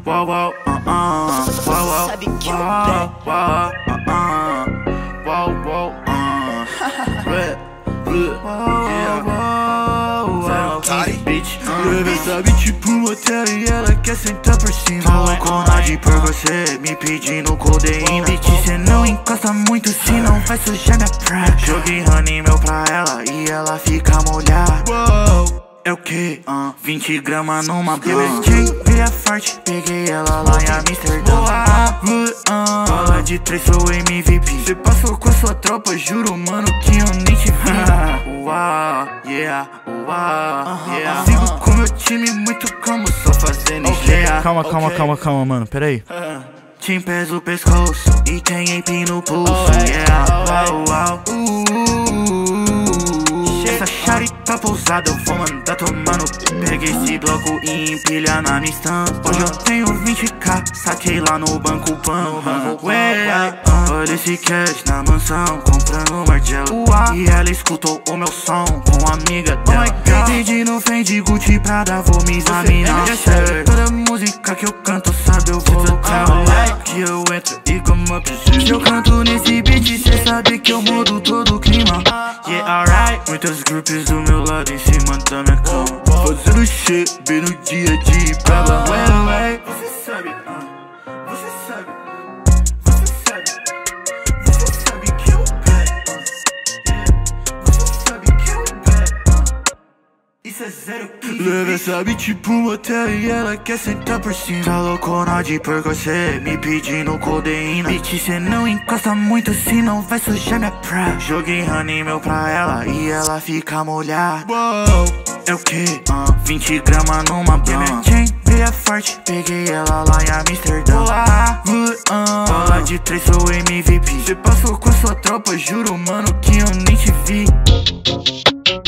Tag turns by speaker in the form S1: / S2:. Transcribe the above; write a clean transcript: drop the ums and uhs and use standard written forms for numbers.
S1: Uau, uau, uau, uau,
S2: Sabe que eu pego.
S1: uau, uau, Bebê sabe tipo um hotel e ela quer sentar por cima. Tá loucona de por você, me pedindo codeína. Bitch, cê não encosta muito, senão vai sujar minha praia. Joguei honey meu pra ela e ela fica molhada. É o que? 20 gramas numa blunt. Brilha forte, peguei ela lá em Amsterdã. Bola de 3, sou MVP. Cê passou com a sua tropa, juro mano que eu nem te vi. Uau, yeah, uau, yeah. Sigo com meu time muito calmo, só fazendo engenhar.
S3: Calma, mano, peraí.
S1: Tim pesa o pescoço e tem ape no pulso, yeah. Uau, uau, essa chari tá pousada, eu vou mandar tomar no. Peguei esse bloco e empilha na minha estampa. Hoje eu tenho 20k, saquei lá no banco pano. Olha esse cash na mansão, comprando martelo. E ela escutou o meu som com a amiga dela. Pedindo Fendi, Gucci, Prada, vou me examinar. Toda música que eu canto, sabe, eu vou voltar. Que eu entro e como up. Se eu canto nesse beat, cê sabe que eu mudo todo o clima. Yeah, alright. Muitas groups do meu lado em cima da minha cama, fazendo shit bem no dia de braba. Você sabe, você sabe, você sabe, você sabe que eu pego, você sabe que eu pego. Isso é 015. Bebê sabe tipo um hotel e ela quer sentar por cima. Tá loucona de por você, me pedindo codeína. Bitch, cê não encosta muito, senão vai sujar minha praia. Joguei honey meu pra ela e ela fica molhada. É o que? 20 gramas numa blunt. Brilha forte, peguei ela lá em Amsterdã. Bola de 3, sou MVP. Cê passou com a sua tropa, juro mano que eu nem te vi.